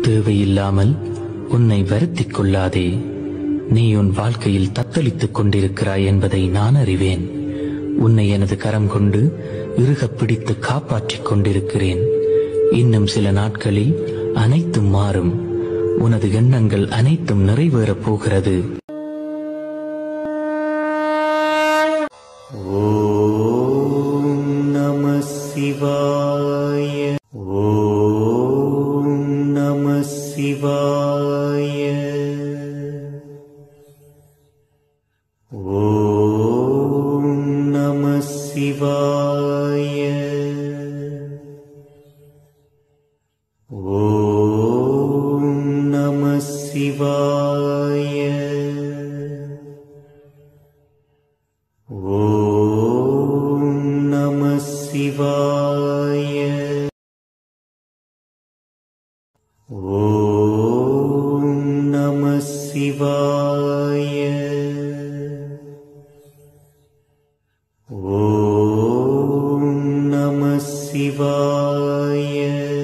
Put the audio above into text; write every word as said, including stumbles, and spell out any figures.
தேவையில்லாமல் உன்னை வருத்திக் கொள்ளாதே. நீ உன் வாழ்க்கையில் தத்தளித்துக் கொண்டிருக்கிறாய் என்பதை நான் அறிவேன். உன்னை எனது கரம் கொண்டு இறுகப் பிடித்து காப்பாற்றிக் கொண்டிருக்கிறேன். இன்னும் சில நாட்களில் அனைத்தும் மாறும். உனது எண்ணங்கள் அனைத்தும் நிறைவேறப் போகிறது. ஓம் நம சிவாய. ஓம் நம சிவாய. ஓம் நம சிவாய. ஓம் நம சிவாய. ஓம் நம சிவாய. ஓம் நம சிவாய. ஓம் நம சிவாய.